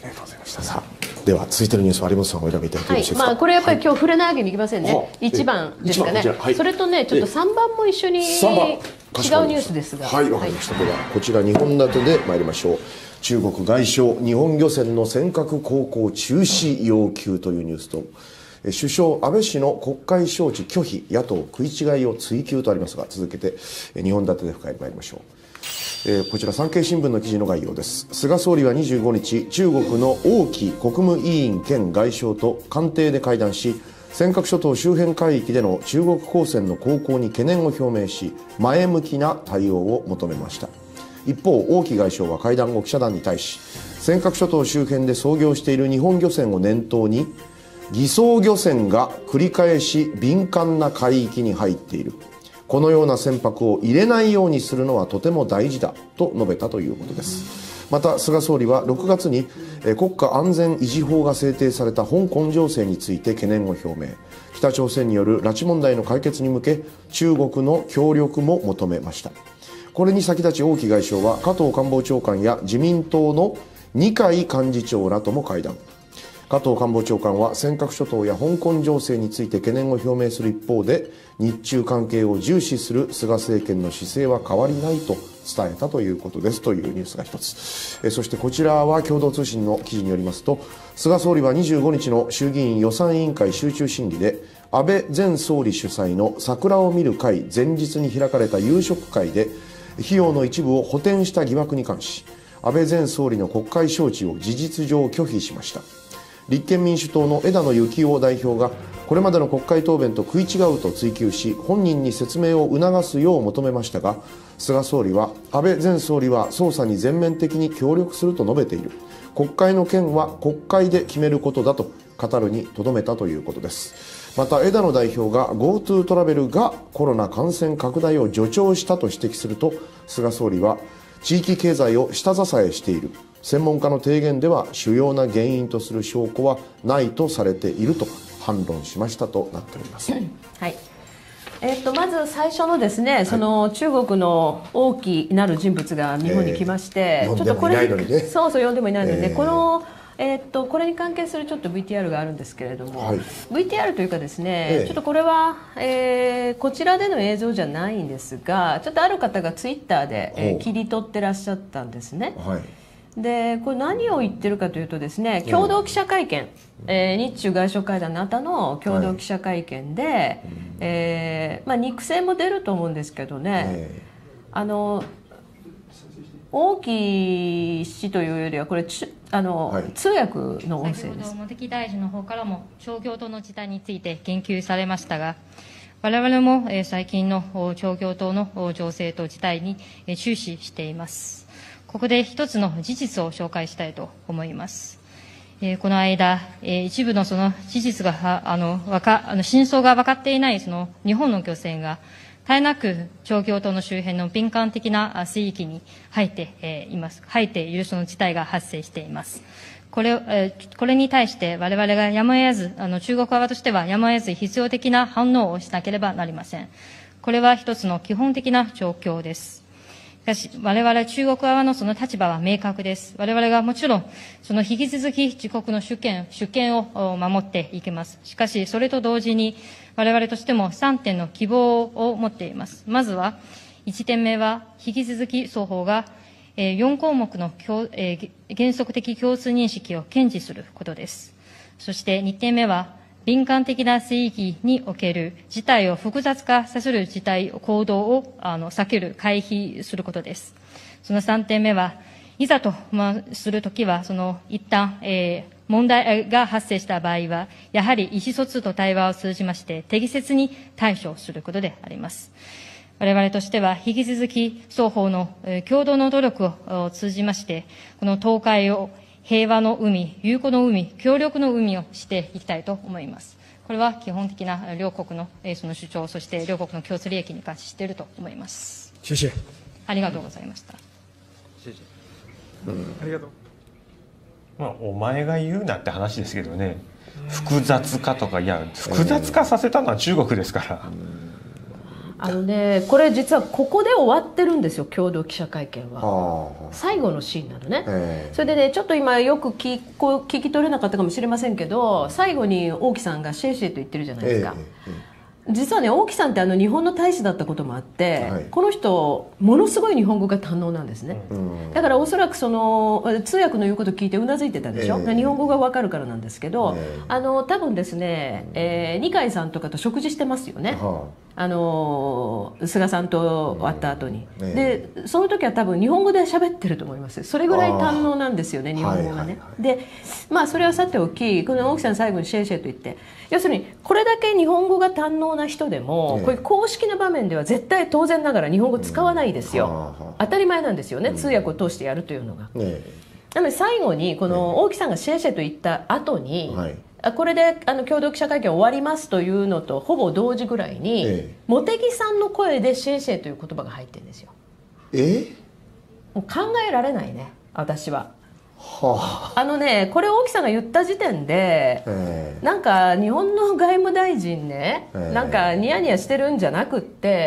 りがとうございました。さあ、では続いてのニュース、有本さんお選びいただいてよろしいですか。 まあこれやっぱり今日触れないわけにいきませんね。1番ですかね。それとね、ちょっと3番も一緒に違うニュースですが。 はい、わかりました。ではこちら2本立てで参りましょう。中国外相、日本漁船の尖閣航行中止要求というニュースと、首相安倍氏の国会招致拒否、野党食い違いを追及とありますが、続けて2本立てで深入り参りましょう。こちら産経新聞の記事の概要です。菅総理は25日、中国の王毅国務委員兼外相と官邸で会談し、尖閣諸島周辺海域での中国公船の航行に懸念を表明し、前向きな対応を求めました。一方、王毅外相は会談後記者団に対し、尖閣諸島周辺で操業している日本漁船を念頭に、偽装漁船が繰り返し敏感な海域に入っている、このような船舶を入れないようにするのはとても大事だと述べたということです。また菅総理は6月に国家安全維持法が制定された香港情勢について懸念を表明、北朝鮮による拉致問題の解決に向け中国の協力も求めました。これに先立ち王毅外相は加藤官房長官や自民党の二階幹事長らとも会談。加藤官房長官は尖閣諸島や香港情勢について懸念を表明する一方で、日中関係を重視する菅政権の姿勢は変わりないと伝えたということですというニュースが一つ。そしてこちらは共同通信の記事によりますと、菅総理は25日の衆議院予算委員会集中審議で、安倍前総理主催の桜を見る会前日に開かれた夕食会で費用の一部を補填した疑惑に関し、安倍前総理の国会招致を事実上拒否しました。立憲民主党の枝野幸男代表がこれまでの国会答弁と食い違うと追及し、本人に説明を促すよう求めましたが、菅総理は安倍前総理は捜査に全面的に協力すると述べている、国会の件は国会で決めることだと語るにとどめたということです。また枝野代表が GoTo トラベルがコロナ感染拡大を助長したと指摘すると、菅総理は地域経済を下支えしている、専門家の提言では主要な原因とする証拠はないとされていると反論しましたとなっております。 はい。まず最初のですね、その中国の大きなる人物が日本に来まして、 ちょっとこれそう呼んでもいないのにね、このこれに関係するちょっと VTR があるんですけれども、はい、VTR というかですね、ちょっとこれは、こちらでの映像じゃないんですが、ちょっとある方がツイッターで、切り取ってらっしゃったんですね。はい、でこれ何を言ってるかというとですね、共同記者会見、日中外相会談の後の共同記者会見で、肉声も出ると思うんですけどね、王毅氏というよりはこれ通訳の音声です。 先ほど茂木大臣の方からも商業党の事態について言及されましたが、我々も最近の商業党の情勢と事態に注視しています。ここで一つの事実を紹介したいと思います。この間、一部のその事実が真相が分かっていないその日本の漁船が絶えなく商業島の周辺の敏感的な水域に入っているその事態が発生しています。これに対して我々がやむを得ず、中国側としてはやむを得ず必要的な反応をしなければなりません。これは一つの基本的な状況です。しかし、我々中国側のその立場は明確です。我々がもちろん、その引き続き自国の主権を守っていきます。しかし、それと同時に、我々としても3点の希望を持っています。まずは、1点目は、引き続き双方が、4項目の原則的共通認識を堅持することです。そして2点目は、敏感的な水域における事態を複雑化させる行動を避ける、回避することです。その3点目は、いざとするときは、一旦、問題が発生した場合は、やはり意思疎通と対話を通じまして、適切に対処することであります。我々としては、引き続き双方の共同の努力を通じまして、この東海を平和の海、友好の海、協力の海をしていきたいと思います。これは基本的な両国のその主張、そして両国の共通利益に合致していると思います。ありがとうございました。 ありがとう。お前が言うなって話ですけどね、複雑化とか、いや複雑化させたのは中国ですから。 これ実はここで終わってるんですよ、共同記者会見は。最後のシーンなのね。それでね、ちょっと今よく聞き取れなかったかもしれませんけど、最後に王毅さんがシェイシェイと言ってるじゃないですか。実はね、王毅さんって日本の大使だったこともあって、この人ものすごい日本語が堪能なんですね。だからおそらくその通訳の言うことを聞いてうなずいてたでしょ。日本語が分かるからなんですけど、多分ですね、二階さんとかと食事してますよね。菅さんと会った後に、でその時は多分日本語で喋ってると思います。それぐらい堪能なんですよね、日本語がね。でそれはさておき、この王毅さん最後にシェイシェイと言って、要するにこれだけ日本語が堪能な人でも、こういう公式な場面では絶対当然ながら日本語使わないですよ。当たり前なんですよね、通訳を通してやるというのが。なので最後にこの王毅さんがシェイシェイと言った後に、これで共同記者会見終わりますというのとほぼ同時ぐらいに、茂木さんの声でシェイシェイという言葉が入ってるんですよ。もう考えられないね、私は。これ王毅さんが言った時点で、なんか日本の外務大臣ね、なんかニヤニヤしてるんじゃなくって、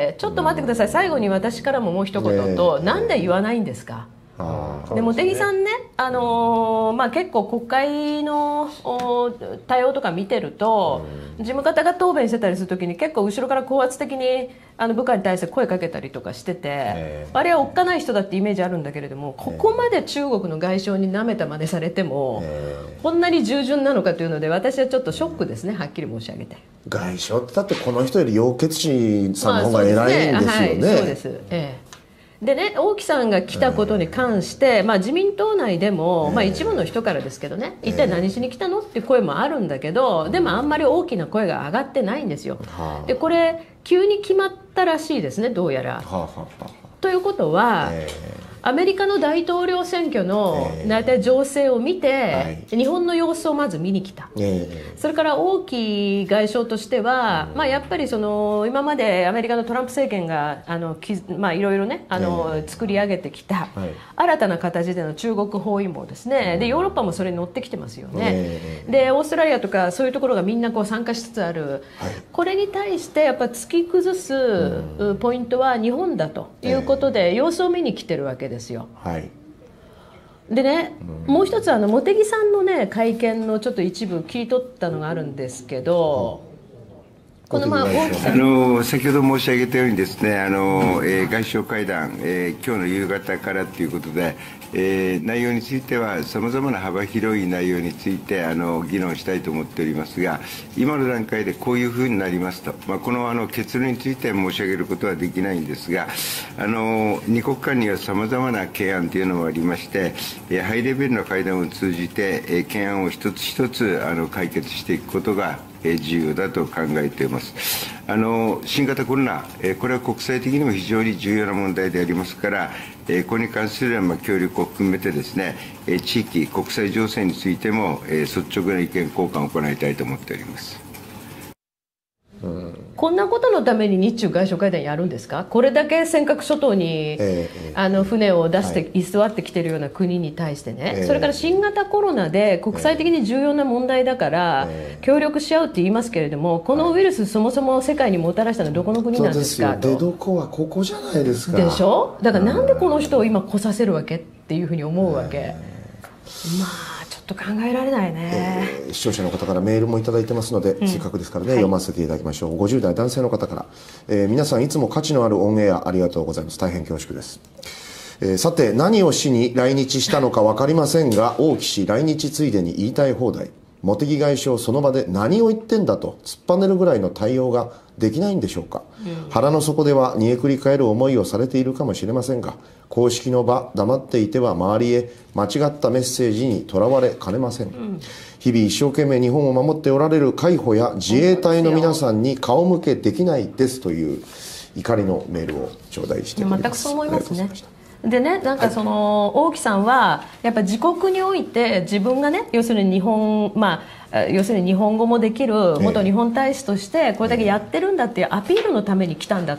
ちょっと待ってください、最後に私からももう一言と、なんで言わないんですか。で茂木さんね、結構国会の対応とか見てると、事務方が答弁してたりするときに結構後ろから高圧的に部下に対して声かけたりとかしてて、あれはおっかない人だってイメージあるんだけれども、ここまで中国の外相になめた真似されても、こんなに従順なのかというので、私はちょっとショックですね、はっきり申し上げて。 外相ってだってこの人より楊潔チさんの方が偉いんですよね。 そうです。でね、王毅さんが来たことに関して、自民党内でも、一部の人からですけどね、一体何しに来たのって声もあるんだけど、でもあんまり大きな声が上がってないんですよ。でこれ急に決まったらしいですね、どうやら。ということは、アメリカの大統領選挙の大体情勢を見て、日本の様子をまず見に来た。それから王毅外相としては、やっぱりその今までアメリカのトランプ政権がいろいろね作り上げてきた新たな形での中国包囲網ですね。でヨーロッパもそれに乗ってきてますよね。でオーストラリアとかそういうところがみんなこう参加しつつある。これに対してやっぱ突き崩すポイントは日本だということで様子を見に来てるわけです。でね、もう一つ茂木さんのね会見のちょっと一部聞い取ったのがあるんですけど、この先ほど申し上げたようにですね、外相会談、今日の夕方からということで、内容についてはさまざまな幅広い内容について議論したいと思っておりますが、今の段階でこういうふうになりますと、この結論について申し上げることはできないんですが、二国間にはさまざまな懸案というのもありまして、ハイレベルな会談を通じて懸案を一つ一つ解決していくことが重要だと考えています。新型コロナ、これは国際的にも非常に重要な問題でありますから、これに関する協力を含めてですね、地域、国際情勢についても率直な意見交換を行いたいと思っております。 こんなことのために日中外相会談やるんですか。これだけ尖閣諸島に船を出して居座ってきているような国に対してね、それから新型コロナで国際的に重要な問題だから協力し合うって言いますけれども、このウイルスそもそも世界にもたらしたのはどこの国なんですかと。 出どこはここじゃないですか。 でしょ。だからなんでこの人を今来させるわけっていうふうに思うわけ。ちょっと考えられないね。 視聴者の方からメールもいただいてますので、せっかくですからね、読ませていただきましょう。50代男性の方から、皆さんいつも価値のあるオンエアありがとうございます。大変恐縮です。さて何をしに来日したのか分かりませんが、王毅氏来日ついでに言いたい放題、茂木外相その場で何を言ってんだと突っぱねるぐらいの対応ができないんでしょうか。腹の底では煮えくり返る思いをされているかもしれませんが、公式の場黙っていては周りへ間違ったメッセージにとらわれかねません。日々一生懸命日本を守っておられる海保や自衛隊の皆さんに顔向けできないですという怒りのメールを頂戴しております。 全くそう思いますね。でね、なんかその王毅さんはやっぱ自国において自分がね、要するに日本語もできる元日本大使としてこれだけやってるんだっていうアピールのために来たんだと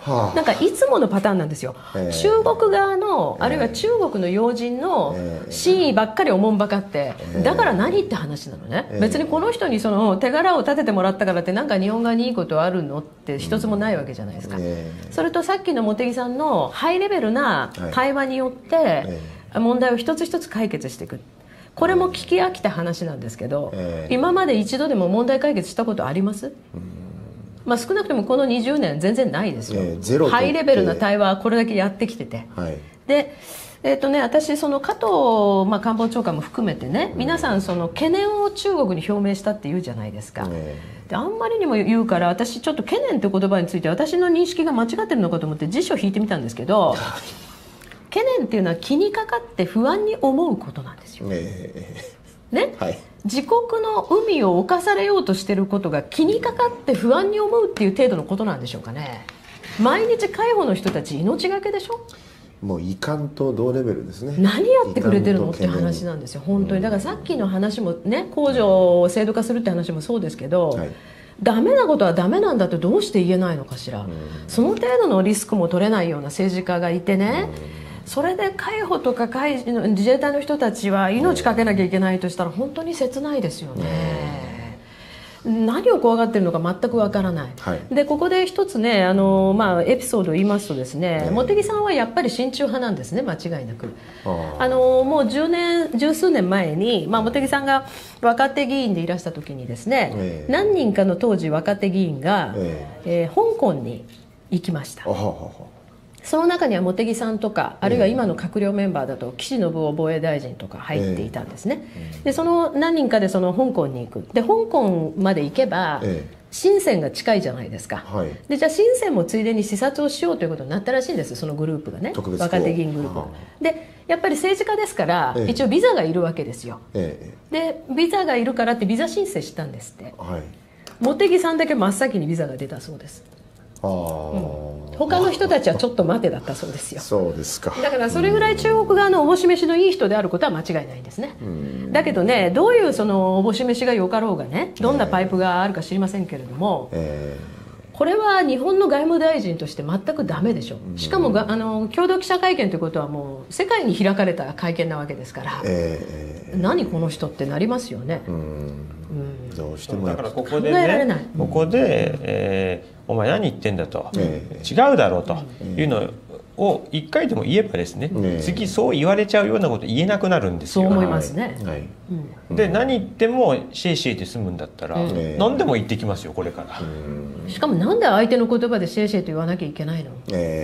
なんかいつものパターンなんですよ、中国側のあるいは中国の要人の真意ばっかりおもんばかって、だから何って話なのね、別にこの人にその手柄を立ててもらったからってなんか日本側にいいことあるのって一つもないわけじゃないですか、それとさっきの茂木さんのハイレベルな対話によって問題を一つ一つ解決していく、これも聞き飽きた話なんですけど、今まで一度でも問題解決したことあります？まあ、少なくともこの20年全然ないですよ、ハイレベルな対話はこれだけやってきてて、で私その加藤、官房長官も含めてね、皆さんその懸念を中国に表明したって言うじゃないですか、であんまりにも言うから、私ちょっと懸念って言葉について私の認識が間違ってるのかと思って辞書を引いてみたんですけど、懸念っていうのは気にかかって不安に思うことなんですよ、ね、自国の海を侵されようとしていることが気にかかって不安に思うっていう程度のことなんでしょうかね。毎日介護の人たち命がけでしょ、 もう遺憾と同レベルですね。 何やってくれてるのって話なんですよ本当に。だからさっきの話もね、控除を制度化するって話もそうですけど、ダメなことはダメなんだってどうして言えないのかしら、その程度のリスクも取れないような政治家がいてね、それで海保とか自衛隊の人たちは命かけなきゃいけないとしたら本当に切ないですよね。何を怖がってるのか全くわからない、でここで一つねエピソードを言いますとですね、茂木さんはやっぱり親中派なんですね、間違いなく。もう十数年前に、茂木さんが若手議員でいらした時にですね、何人かの当時若手議員が、香港に行きました。その中には茂木さんとか、あるいは今の閣僚メンバーだと岸信夫防衛大臣とか入っていたんですね、でその何人かでその香港に行く、で香港まで行けば、深センが近いじゃないですか、でじゃあ深センもついでに視察をしようということになったらしいんです、そのグループがね、若手議員グループで、やっぱり政治家ですから、一応ビザがいるわけですよ、でビザがいるからってビザ申請したんですって、茂木さんだけ真っ先にビザが出たそうです。他の人たちはちょっと待てだったそうですよ。 そうですか。 だからそれぐらい中国側のおぼし飯のいい人であることは間違いないんですね。だけどね、どういうそのおぼし飯がよかろうがね、どんなパイプがあるか知りませんけれども、これは日本の外務大臣として全くダメでしょ。しかも共同記者会見ということはもう世界に開かれた会見なわけですから、何この人ってなりますよね。 どうしてもだからここでね、ここで、お前何言ってんだと、違うだろうというのを一回でも言えばですね、次そう言われちゃうようなこと言えなくなるんですよ。 そう思いますね。 で何言ってもシェイシェイで済むんだったら、何でも言ってきますよこれから。 しかもなんで相手の言葉でシェイシェイと言わなきゃいけないの。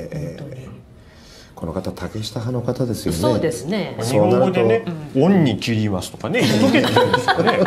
この方竹下派の方ですよね。 そうですね。 日本語でね「恩に切ります」とかね言っとけって言うんですよね。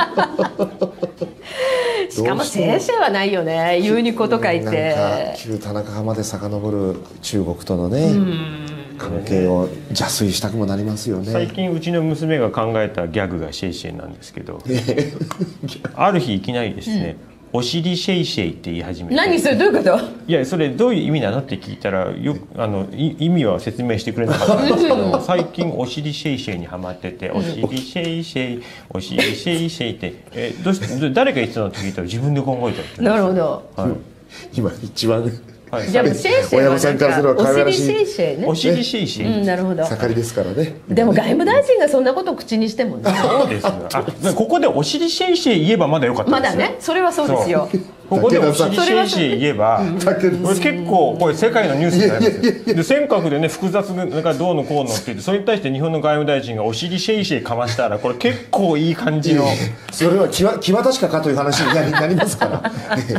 しかもシェイシェイはないよね、言うにこと書いて。 旧田中派まで遡る中国とのね関係を邪推したくもなりますよね。 最近うちの娘が考えたギャグがシェイシェイなんですけど、ある日いきなりですね、お尻シェイシェイって言い始めて、 何それどういうこと？ いやそれどういう意味なのって聞いたら意味は説明してくれなかったんですけど最近お尻シェイシェイにハマってて、お尻シェイシェイお尻シェイシェイってどうして誰が言ってたのって聞いたら自分で考えたって。 なるほど。 今一番じゃあシェイシェイは親御さんからすれば可愛らしいお尻シェイシェイね。 お尻シェイシェイ。 なるほど。 盛りですからね。 でも外務大臣がそんなことを口にしてもね。 そうですよ。ここでお尻シェイシェイ言えばまだよかったですよ。 まだね、それはそうですよ。 ここでお尻シェイシェイ言えば、結構これ世界のニュースになりますよ。で尖閣でね複雑がどうのこうのって言って、それに対して日本の外務大臣がお尻シェイシェイかましたら、これ結構いい感じの。 それは際確かかという話になりますから。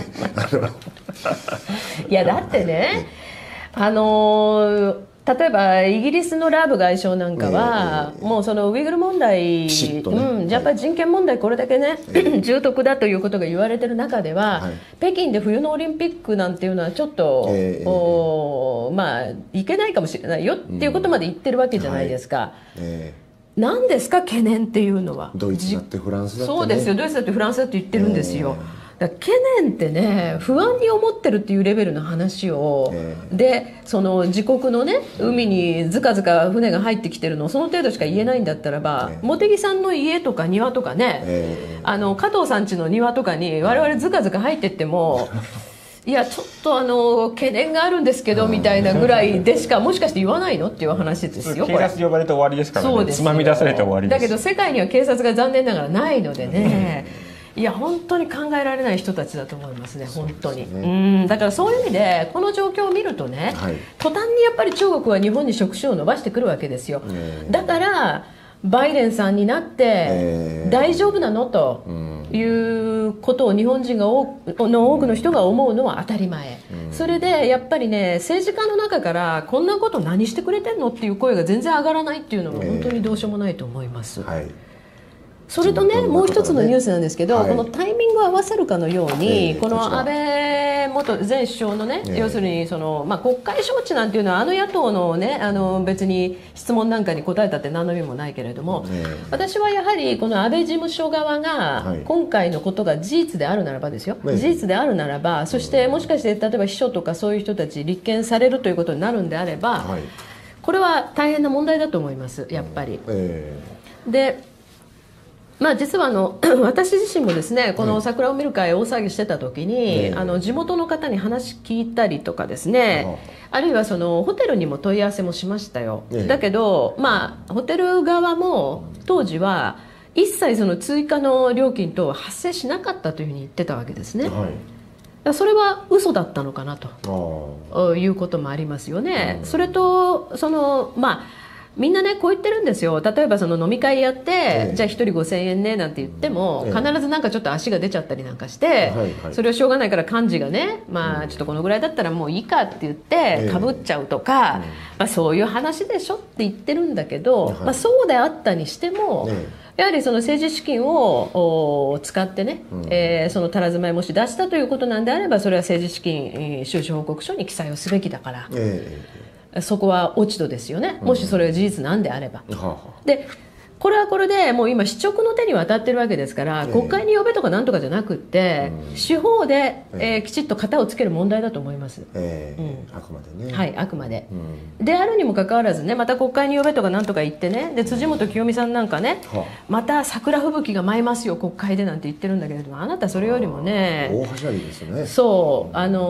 いやだってね、例えばイギリスのラーブ外相なんかは、もうそのウイグル問題、やっぱり人権問題これだけね、重篤だということが言われてる中では、北京で冬のオリンピックなんていうのはちょっと、いけないかもしれないよっていうことまで言ってるわけじゃないですか。何ですか懸念っていうのは。 ドイツだってフランスだって、ね、 そうですよ、ドイツだってフランスだって言ってるんですよ。懸念ってね、不安に思ってるっていうレベルの話を、でその自国のね海にずかずか船が入ってきてるのをその程度しか言えないんだったらば、茂木さんの家とか庭とかね、加藤さん家の庭とかに我々ずかずか入ってってもいやちょっと懸念があるんですけどみたいなぐらいでしかもしかして言わないのっていう話ですよ。 警察呼ばれて終わりですからね。つまみ出されて終わりです。 だけど世界には警察が残念ながらないのでね、いや本当に考えられない人たちだと思いますね、本当に。だからそういう意味でこの状況を見るとね、途端にやっぱり中国は日本に触手を伸ばしてくるわけですよ。だからバイデンさんになって大丈夫なのということを日本人の多くの人が思うのは当たり前。それでやっぱりね、政治家の中からこんなこと何してくれてんのっていう声が全然上がらないっていうのは本当にどうしようもないと思います。それとね、もう一つのニュースなんですけど、このタイミングを合わせるかのように、この安倍元前首相のね、要するに国会招致なんていうのは野党のね、別に質問なんかに答えたって何の意味もないけれども、私はやはりこの安倍事務所側が今回のことが事実であるならばですよ、事実であるならば、そしてもしかして例えば秘書とかそういう人たち立件されるということになるんであれば、これは大変な問題だと思います、やっぱり。で実は私自身もですね、この桜を見る会大騒ぎしてた時に、地元の方に話聞いたりとかですね、あるいはホテルにも問い合わせもしましたよ。だけどホテル側も当時は一切追加の料金等は発生しなかったというふうに言ってたわけですね。それは嘘だったのかなということもありますよね。それとみんなねこう言ってるんですよ。例えば飲み会やって、じゃあ1人5000円ねなんて言っても、必ずなんかちょっと足が出ちゃったりなんかして、それをしょうがないから幹事がね、ちょっとこのぐらいだったらもういいかって言ってかぶっちゃうとか、そういう話でしょって言ってるんだけど、そうであったにしても、やはり政治資金を使ってね、たらずまいもし出したということなんであれば、それは政治資金収支報告書に記載をすべきだから。そこは落ち度ですよね、もしそれが事実なんであれば。でこれはこれでもう今、市直の手に渡ってるわけですから、国会に呼べとかなんとかじゃなくって、司法で、きちっと型をつける問題だと思います。 あくまでね。 はい、あくまで。であるにもかかわらずね、また国会に呼べとかなんとか言ってね、で辻元清美さんなんかね、また桜吹雪が舞いますよ、国会でなんて言ってるんだけれども、あなたそれよりもね、 大はしゃぎですよね。 そう、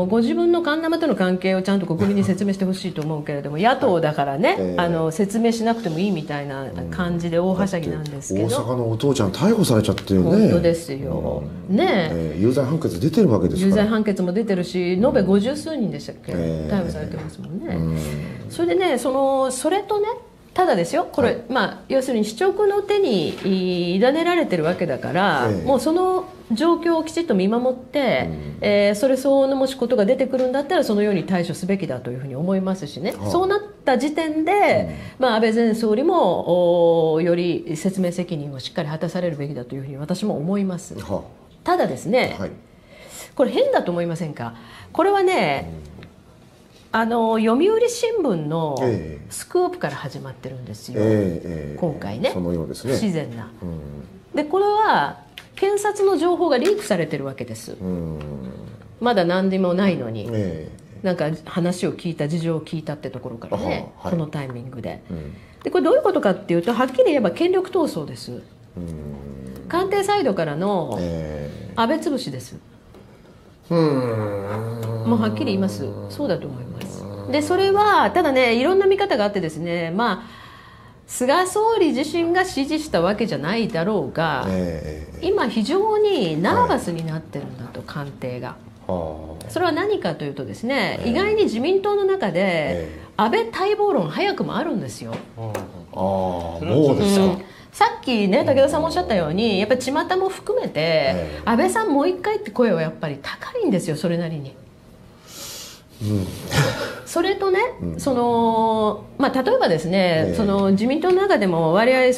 ご自分のカンナマとの関係をちゃんと国民に説明してほしいと思うけれども、野党だからね、説明しなくてもいいみたいな感じで大はしゃぎなんですけど、 大阪のお父ちゃん逮捕されちゃってるね。 本当ですよ、 有罪判決出てるわけですから。 有罪判決も出てるし、延べ50数人でしたっけ、逮捕されてますもんね。それでね、それとね、ただですよ、これ、要するに市直の手に委ねられてるわけだから、もうその状況をきちっと見守って、それ相応のもしことが出てくるんだったらそのように対処すべきだというふうに思いますしね、そうなった時点で、安倍前総理もより説明責任をしっかり果たされるべきだというふうに私も思います。ただですね、これ変だと思いませんか。これはね、読売新聞のスクープから始まってるんですよ、今回ね。 そのようですね。 不自然な。でこれは検察の情報がリークされてるわけです。まだ何でもないのに、なんか話を聞いた、事情を聞いたってところからね、このタイミングで。でこれどういうことかっていうと、はっきり言えば権力闘争です。官邸サイドからの安倍潰しです。もうはっきり言います。そうだと思います。でそれはただね、いろんな見方があってですね、菅総理自身が指示したわけじゃないだろうが、今非常にナーバスになってるんだと、官邸が。それは何かというとですね、意外に自民党の中で安倍待望論早くもあるんですよ。 もうですか。 さっきね、武田さんもおっしゃったように、やっぱり巷も含めて、安倍さんもう一回って声はやっぱり高いんですよ、それなりに。それとね、例えばですね、自民党の中でも割合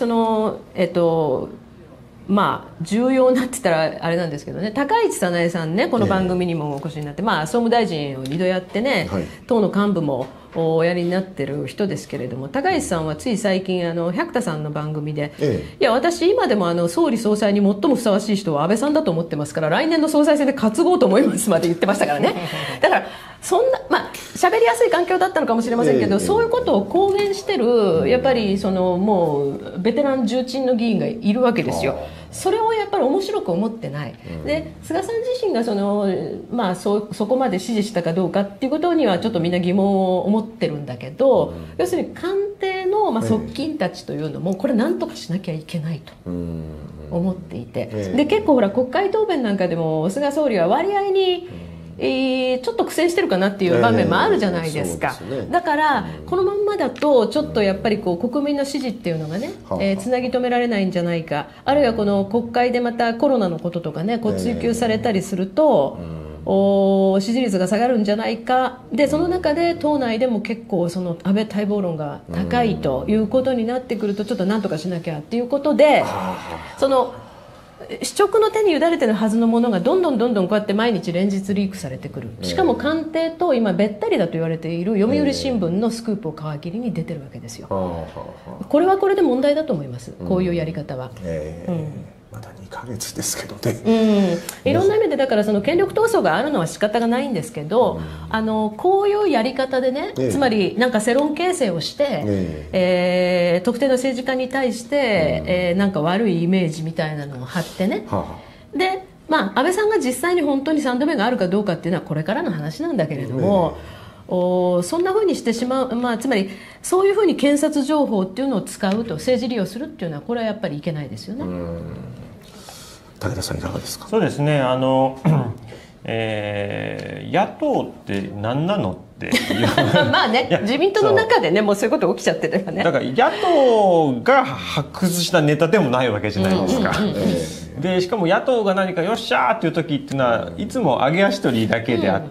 重要なって言ったらあれなんですけどね、高市早苗さんね、この番組にもお越しになって、総務大臣を2度やってね、党の幹部もおやりになってる人ですけれども、高市さんはつい最近百田さんの番組で、いや私今でも総理総裁に最もふさわしい人は安倍さんだと思ってますから、来年の総裁選で担ごうと思いますまで言ってましたからね。だからそんな喋りやすい環境だったのかもしれませんけど、そういうことを公言してるやっぱりもうベテラン重鎮の議員がいるわけですよ。それをやっぱり面白く思ってない、で菅さん自身がそこまで支持したかどうかっていうことにはちょっとみんな疑問を持ってるんだけど、要するに官邸の側近たちというのもこれ何とかしなきゃいけないと思っていて、で結構ほら国会答弁なんかでも菅総理は割合にちょっと苦戦してるかなっていう場面もあるじゃないですか。だからこのまんまだとちょっとやっぱり国民の支持っていうのがね、つなぎ止められないんじゃないか、あるいはこの国会でまたコロナのこととかね追及されたりすると、支持率が下がるんじゃないか、でその中で党内でも結構その安倍待望論が高いということになってくると、ちょっと何とかしなきゃっていうことで、その主直の手に委ねてるはずのものがどんどんこうやって毎日連日リークされてくる。しかも官邸と今べったりだと言われている読売新聞のスクープを皮切りに出てるわけですよ。これはこれで問題だと思います、こういうやり方は。 まだ2ヶ月ですけどね、 いろんな意味でだからその権力闘争があるのは仕方がないんですけど、こういうやり方でね、つまりなんか世論形成をして、特定の政治家に対して、なんか悪いイメージみたいなのを張ってね、で安倍さんが実際に本当に3度目があるかどうかっていうのはこれからの話なんだけれども、そんなふうにしてしまう、つまりそういうふうに検察情報っていうのを使うと、政治利用するっていうのはこれはやっぱりいけないですよね。 武田さんいかがですか。 そうですね、野党って何なのってまあね、自民党の中でねもうそういうこと起きちゃってればね、 だから野党が発掘したネタでもないわけじゃないですか。でしかも野党が何かよっしゃーっていう時っていうのはいつも上げ足取りだけであって、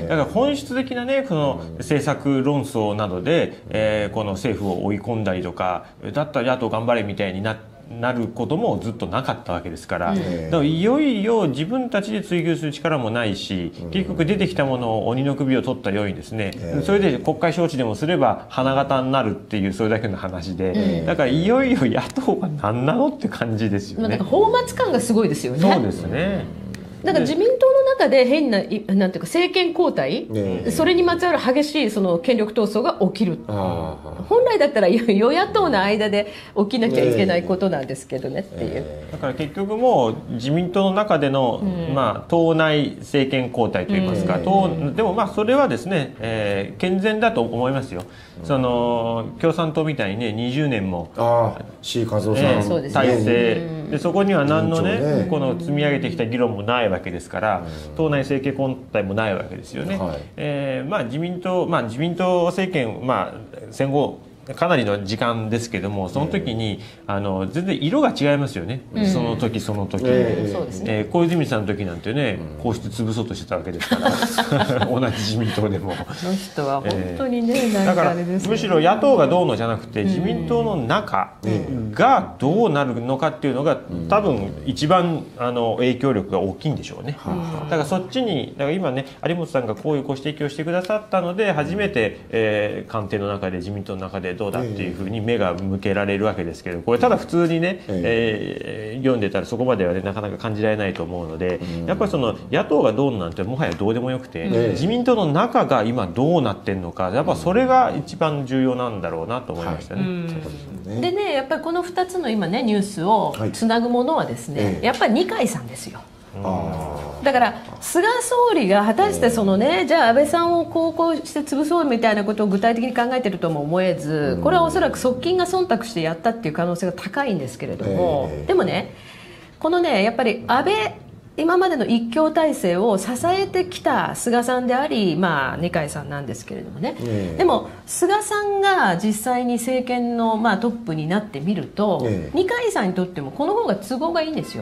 だから本質的なねこの政策論争などで、この政府を追い込んだりとか、だったら野党頑張れみたいになることもずっとなかったわけですから、だからいよいよ自分たちで追及する力もないし、結局出てきたものを鬼の首を取ったようにですね、それで国会招致でもすれば花形になるっていうそれだけの話で、だからいよいよ野党が何なのって感じですよね。 なんか泡沫感がすごいですよね。 そうですね。 だから自民党の中で変な、なんていうか政権交代、それにまつわる激しいその権力闘争が起きる。本来だったら与野党の間で起きなきゃいけないことなんですけどねっていう。 だから結局もう自民党の中での、党内政権交代といいますか、でもそれはですね、健全だと思いますよ。その共産党みたいにね20年も志位和夫さん体制で、そこには何のねこの積み上げてきた議論もないわけですから、党内政権交代もないわけですよね。自民党政権、戦後かなりの時間ですけども、その時に全然色が違いますよね、その時その時、小泉さんの時なんてね皇室潰そうとしてたわけですから同じ自民党でも。 その人は本当にね、 だからむしろ野党がどうのじゃなくて、自民党の中がどうなるのかっていうのが多分一番影響力が大きいんでしょうね。だからそっちに、だから今ね有本さんがこういうご指摘をしてくださったので初めて、官邸の中で自民党の中でどうだっていうふうに目が向けられるわけですけど、これただ普通にね、読んでたらそこまではねなかなか感じられないと思うので、やっぱりその野党がどうなんてもはやどうでもよくて、自民党の中が今どうなってんのか、やっぱそれが一番重要なんだろうなと思いましたね。 でね、やっぱりこの2つの今ねニュースをつなぐものはですね、やっぱり二階さんですよ。だから菅総理が果たしてそのね、じゃあ安倍さんをこうして潰そうみたいなことを具体的に考えているとも思えず、これはおそらく側近が忖度してやったっていう可能性が高いんですけれども、でもねこのねやっぱり安倍今までの一強体制を支えてきた菅さんであり、二階さんなんですけれどもね、でも菅さんが実際に政権のトップになってみると、二階さんにとってもこの方が都合がいいんですよ。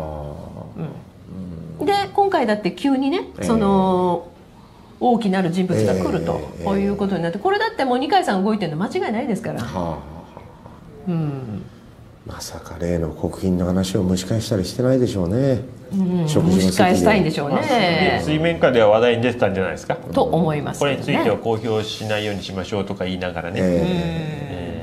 で今回だって急にね、その大きなる人物が来ると、こういうことになって、これだってもう二階さん動いてるの間違いないですから。 まさか例の国賓の話を蒸し返したりしてないでしょうね。 蒸し返したいんでしょうね。 水面下では話題に出てたんじゃないですか。 と思います、 これについては公表しないようにしましょうとか言いながらね。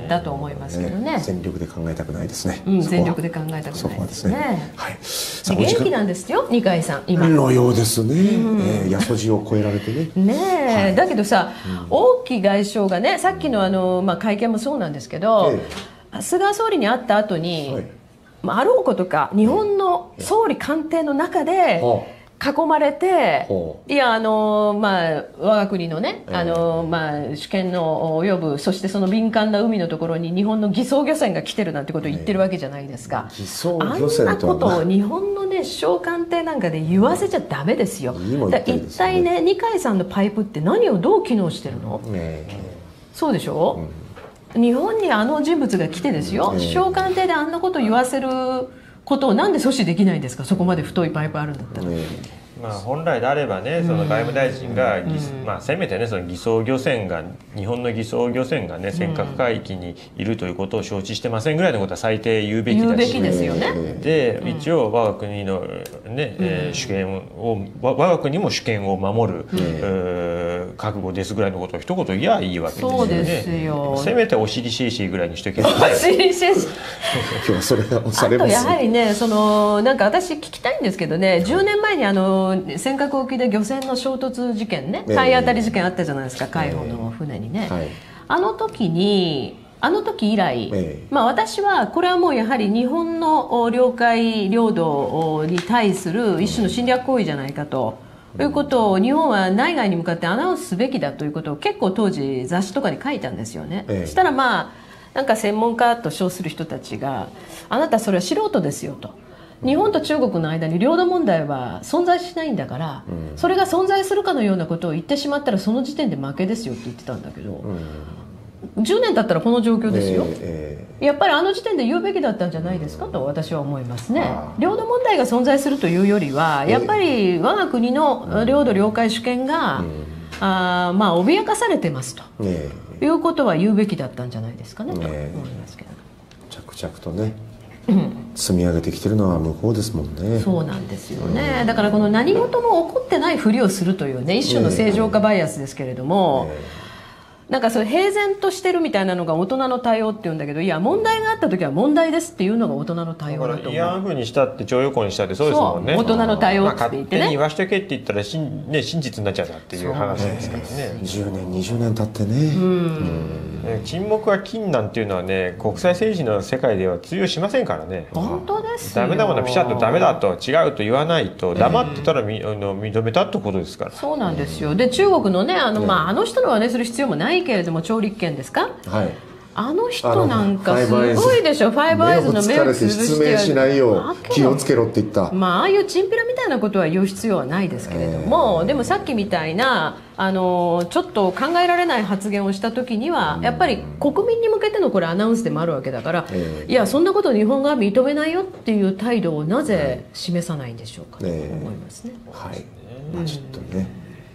だと思いますけどね。 全力で考えたくないですね。 全力で考えたくないですね。 はい。 元気なんですよ、二階さん今。 のようですね。やそじを超えられてね。 ねえ、だけどさ、王毅外相がね、さっきの会見もそうなんですけど、菅総理に会った後に、あろうことか日本の総理官邸の中で囲まれて、いや我が国のね主権の及ぶ、そしてその敏感な海のところに日本の偽装漁船が来てるなんてことを言ってるわけじゃないですか。あんなことを日本のね首相官邸なんかで言わせちゃダメですよ。一体ね、二階さんのパイプって何をどう機能してるの？そうでしょ？日本にあの人物が来てですよ、首相官邸であんなことを言わせることをなんで阻止できないんですか。そこまで太いパイプあるんだったら。 本来であればね、その外務大臣が、せめてね、その偽装漁船が、日本の偽装漁船がね、尖閣海域にいるということを承知してませんぐらいのことは最低言うべきだし、 言うべきですよね。 で、一応我が国のね、主権を、我が国も主権を守る、覚悟ですぐらいのことを一言言えばいいわけですよね。 そうですよ。 せめてお尻シェイシェイぐらいにしとけば。 お尻シェイシェイ。 今日はそれが押されます。 あとやはりね、なんか私聞きたいんですけどね、10年前に尖閣沖で漁船の衝突事件ね、体当たり事件あったじゃないですか、海保の船にね。あの時以来、私はこれはもうやはり日本の領海領土に対する一種の侵略行為じゃないかということを日本は内外に向かってアナウンスすべきだということを結構当時雑誌とかに書いたんですよね。そしたらなんか専門家と称する人たちが、あなたそれは素人ですよと。日本と中国の間に領土問題は存在しないんだから、それが存在するかのようなことを言ってしまったらその時点で負けですよって言ってたんだけど、10年経ったらこの状況ですよ。やっぱりあの時点で言うべきだったんじゃないですかと私は思いますね。領土問題が存在するというよりは、やっぱり我が国の領土領海主権が脅かされてますということは言うべきだったんじゃないですかねと思いますけど、 着々とね積み上げてきてるのは向こうですもんね。 そうなんですよね。だからこの何事も起こってないふりをするというね、一種の正常化バイアスですけれども、なんかそれ平然としてるみたいなのが大人の対応っていうんだけど、いや問題があった時は問題ですっていうのが大人の対応だと思う。 慰安婦にしたって徴用工にしたってそうですもんね。 大人の対応って言ってね、 勝手に言わしとけって言ったら真実になっちゃうなっていう話ですからね。 10年20年経ってね、 沈黙は金なんていうのはね、国際政治の世界では通用しませんからね。 本当ですよ。 ダメなものはピシャッとダメだと、違うと言わないと、黙ってたら認めたってことですから。 そうなんですよ。で中国のね、あの人のはねする必要もないけれども、趙立堅ですか、あの人なんかすごいでしょ。ファイブアイズの目を潰して失明しないよう気をつけろって言った。 ああいうチンピラみたいなことは言う必要はないですけれども、でもさっきみたいなちょっと考えられない発言をした時には、やっぱり国民に向けてのこれアナウンスでもあるわけだから、いやそんなこと日本が認めないよっていう態度をなぜ示さないんでしょうかと思いますね。 ちょっとね、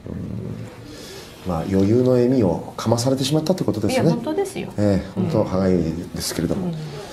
余裕の笑みをかまされてしまったということですね。 いや本当ですよ。 本当歯がゆいですけれども。